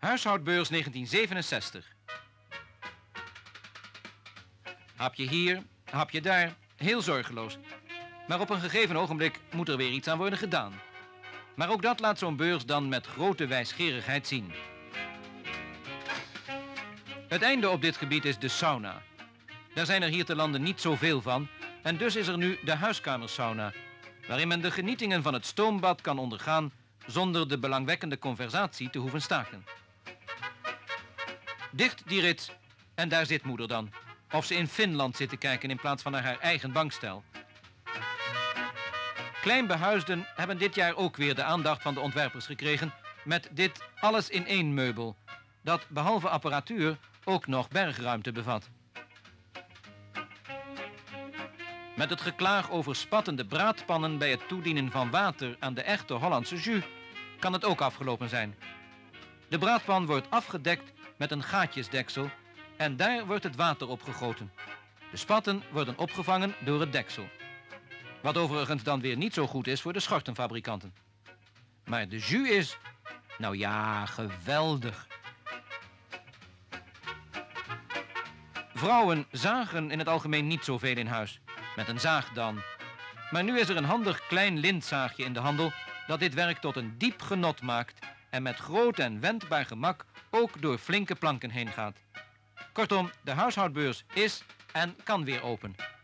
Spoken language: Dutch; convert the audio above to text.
Huishoudbeurs 1967. Hapje hier, hapje daar, heel zorgeloos. Maar op een gegeven ogenblik moet er weer iets aan worden gedaan. Maar ook dat laat zo'n beurs dan met grote wijsgerigheid zien. Het einde op dit gebied is de sauna. Daar zijn er hier te lande niet zoveel van en dus is er nu de huiskamersauna, waarin men de genietingen van het stoombad kan ondergaan zonder de belangwekkende conversatie te hoeven staken. Dicht die rit en daar zit moeder dan. Of ze in Finland zit te kijken in plaats van naar haar eigen bankstel. Kleinbehuisden hebben dit jaar ook weer de aandacht van de ontwerpers gekregen met dit alles-in-één meubel, dat behalve apparatuur ook nog bergruimte bevat. Met het geklaag over spattende braadpannen bij het toedienen van water aan de echte Hollandse jus kan het ook afgelopen zijn. De braadpan wordt afgedekt met een gaatjesdeksel en daar wordt het water opgegoten. De spatten worden opgevangen door het deksel. Wat overigens dan weer niet zo goed is voor de schortenfabrikanten. Maar de jus is, nou ja, geweldig. Vrouwen zagen in het algemeen niet zoveel in huis. Met een zaag dan. Maar nu is er een handig klein lintzaagje in de handel dat dit werk tot een diep genot maakt en met groot en wendbaar gemak ook door flinke planken heen gaat. Kortom, de huishoudbeurs is en kan weer open.